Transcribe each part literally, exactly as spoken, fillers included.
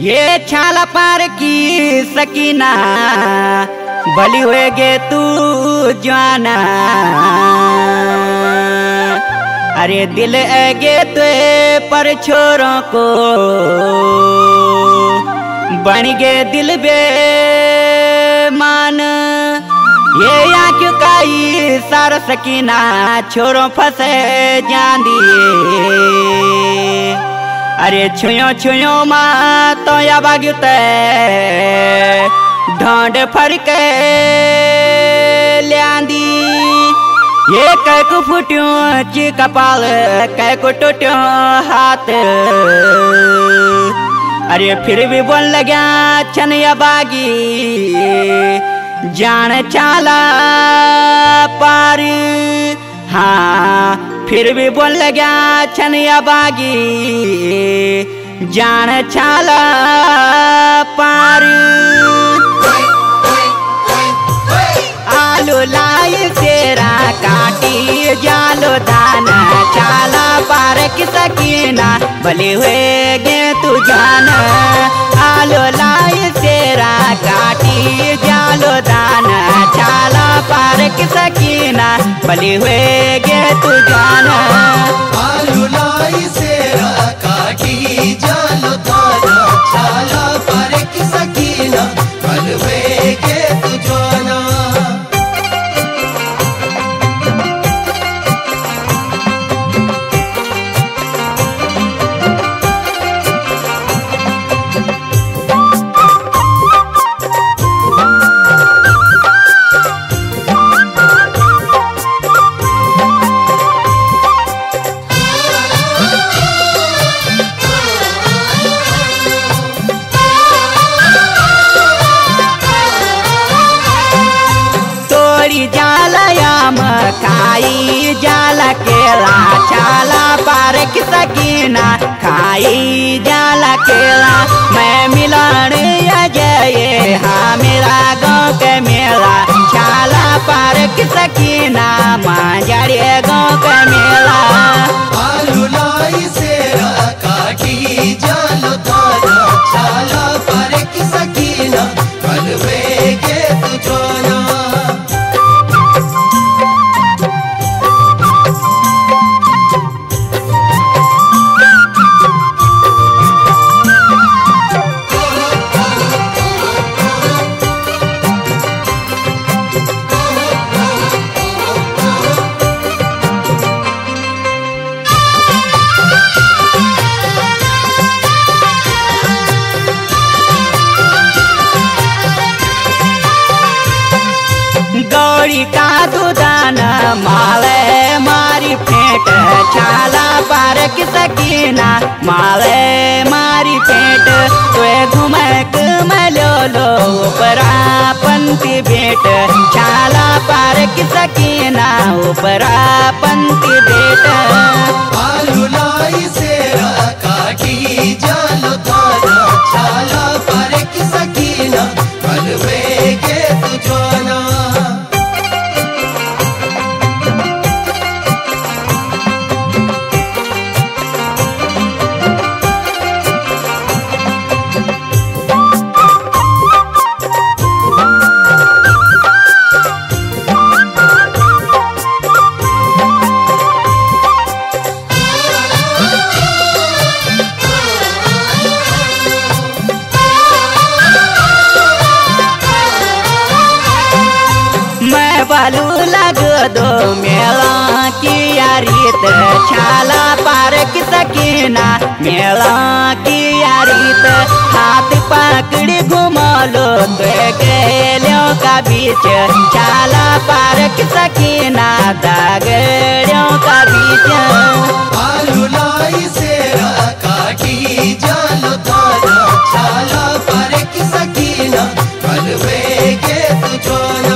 ये छाला पार की सकीना बली होगे तू जाना। अरे दिल ऐगे तो पर छोरों को बन गए दिल बे मान। ये या क्यों काई सार सकीना छोरों फंसे जान दिए। अरे छुयो छुयो माँ तो या बागुते ढोंड फड़के लियांदी। ये कैको फुट्यो ची कपाल कैको टूट्यो हाथ। अरे फिर भी बोल लग्या छन या बागी जान चाला पार। हाँ फिर भी बोल लग्या छन या बागी जान चाला पार। आलू लाई तेरा काटी जालो दाना चाला पार की सकीना भले हुए गे तू जान। आलू लाई तेरा काटी जालो दाना चाला पार की सकीना भले हुए गे तू जान। आलू लाई तेरा काटी जालो दाना चाला पार की सकीना भले हुए गे तू जाना। खाई जाला केला चाला पार की सकीना खाई जाला केला। मैं मिलन अजय हाँ मेरा गाँव के मेला चाला पार की सकीना मांझाड़ी गाँव के मेला। आलू लाई तेरा काटी जालो दाना चाला पार की सकीना भले हुए गे तू जाना। गौरी का दुदान माले मारी फेंट चाला पार की सकीना माले मारी फेंट। तो घुमे कमलो लो ऊपरा पंती भेंट चाला पार की सकीना ऊपरा पंती भेंट। आलू लाई तेरा काटी जालो दाना चाला पार की सकीना भले हुए गे तू जाना। बालू लग दो मेला की यारीत छाला पार की सकीना मेला की यारीत। हाथ पकड़ी घुमा लो तो गेलो का बीच छाला पार की सकीना दागड़ों का बीच। आलू लाई तेरा काटी जालो दाना चाला पार की सकीना भले हुए गे तू जाना।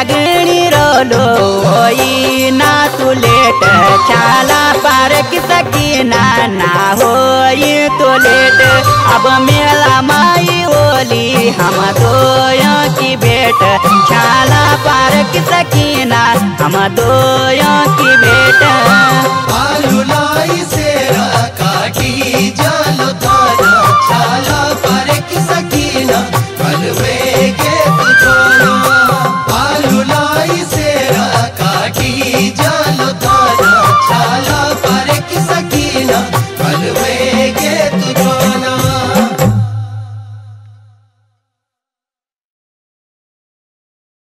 लागणी रोलो होई ना तू लेट छाला पार की सकीना ना होई तो लेट अब मेला माई ओली हम दोयों की भेंट छाला पार की सकीना हम दोयों की भेंट आलू लाई सेरा काटी जालो थाना छाला पार की सकीना बलवेगे तुझाना आलू लाई सेरा काटी जालो थाना छाला पार की सकीना बलवे